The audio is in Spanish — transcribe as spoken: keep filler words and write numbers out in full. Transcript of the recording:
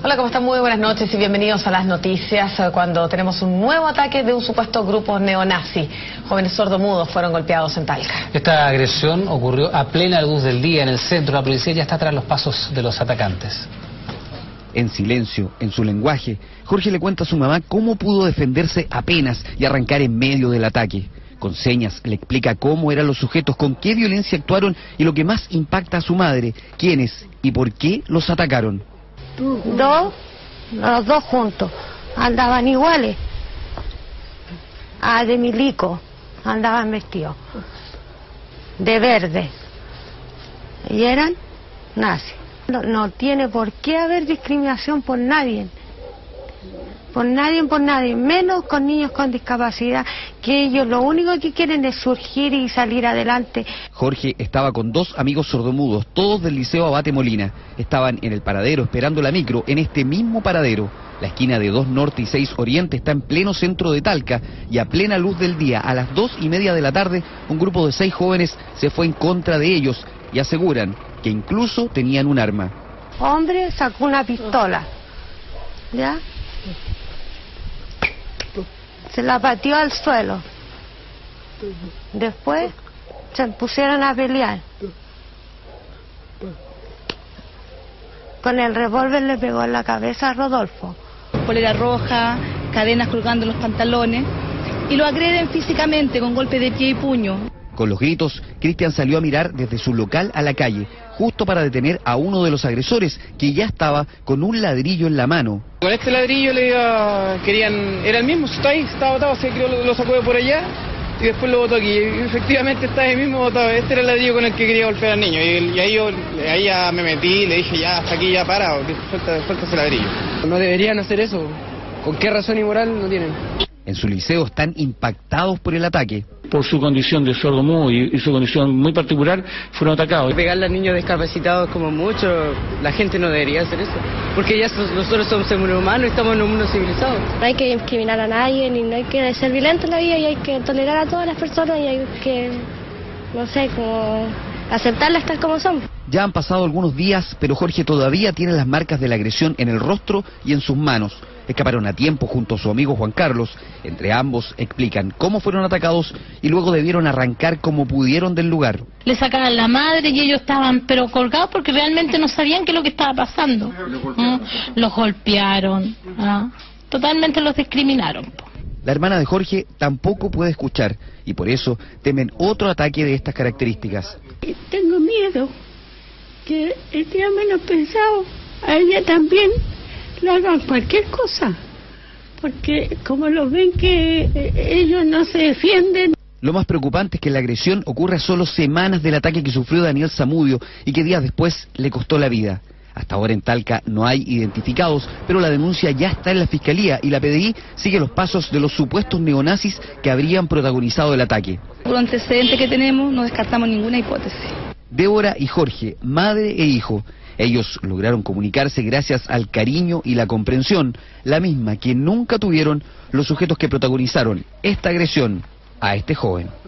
Hola, ¿cómo están? Muy buenas noches y bienvenidos a las noticias cuando tenemos un nuevo ataque de un supuesto grupo neonazi. Jóvenes sordomudos fueron golpeados en Talca. Esta agresión ocurrió a plena luz del día en el centro. La policía ya está tras los pasos de los atacantes. En silencio, en su lenguaje, Jorge le cuenta a su mamá cómo pudo defenderse apenas y arrancar en medio del ataque. Con señas le explica cómo eran los sujetos, con qué violencia actuaron y lo que más impacta a su madre, quiénes y por qué los atacaron. Dos, los dos juntos, andaban iguales, ah, de milico, andaban vestidos, de verde, y eran nazis. No, no tiene por qué haber discriminación por nadie, por nadie, por nadie, menos con niños con discapacidad, que ellos lo único que quieren es surgir y salir adelante. Jorge estaba con dos amigos sordomudos, todos del Liceo Abate Molina. Estaban en el paradero esperando la micro, en este mismo paradero. La esquina de dos Norte y seis Oriente está en pleno centro de Talca y a plena luz del día, a las dos y media de la tarde, un grupo de seis jóvenes se fue en contra de ellos y aseguran que incluso tenían un arma. Hombre sacó una pistola, ¿ya? Se la pateó al suelo. Después se pusieron a pelear. Con el revólver le pegó en la cabeza a Rodolfo. Polera roja, cadenas colgando los pantalones, y lo agreden físicamente con golpes de pie y puño. Con los gritos, Cristian salió a mirar desde su local a la calle, justo para detener a uno de los agresores, que ya estaba con un ladrillo en la mano. Con este ladrillo le iba, querían, era el mismo, está ahí, estaba botado, así que lo, lo sacó de por allá y después lo botó aquí. Y efectivamente está ahí mismo botado, este era el ladrillo con el que quería golpear al niño. Y, y ahí yo ahí ya me metí, le dije ya, hasta aquí ya para, suelta, suelta ese ladrillo. No deberían hacer eso, ¿con qué razón y moral no tienen? En su liceo están impactados por el ataque. Por su condición de sordomudo y, y su condición muy particular, fueron atacados. Pegarle a niños discapacitados como mucho, la gente no debería hacer eso, porque ya nosotros somos seres humanos y estamos en un mundo civilizado. No hay que discriminar a nadie, ni no hay que ser violento en la vida, y hay que tolerar a todas las personas, y hay que, no sé, como aceptarlas tal como son. Ya han pasado algunos días, pero Jorge todavía tiene las marcas de la agresión en el rostro y en sus manos. Escaparon a tiempo junto a su amigo Juan Carlos. Entre ambos explican cómo fueron atacados y luego debieron arrancar como pudieron del lugar. Le sacaban la madre y ellos estaban pero colgados porque realmente no sabían qué es lo que estaba pasando. ¿Mm? Los golpearon, ¿ah? Totalmente los discriminaron. La hermana de Jorge tampoco puede escuchar y por eso temen otro ataque de estas características. Tengo miedo que el día menos pensado a ella también le hagan cualquier cosa, porque como lo ven que ellos no se defienden. Lo más preocupante es que la agresión ocurre a solo semanas del ataque que sufrió Daniel Zamudio y que días después le costó la vida. Hasta ahora en Talca no hay identificados, pero la denuncia ya está en la Fiscalía y la P D I sigue los pasos de los supuestos neonazis que habrían protagonizado el ataque. Por los antecedentes que tenemos, no descartamos ninguna hipótesis. Débora y Jorge, madre e hijo. Ellos lograron comunicarse gracias al cariño y la comprensión, la misma que nunca tuvieron los sujetos que protagonizaron esta agresión a este joven.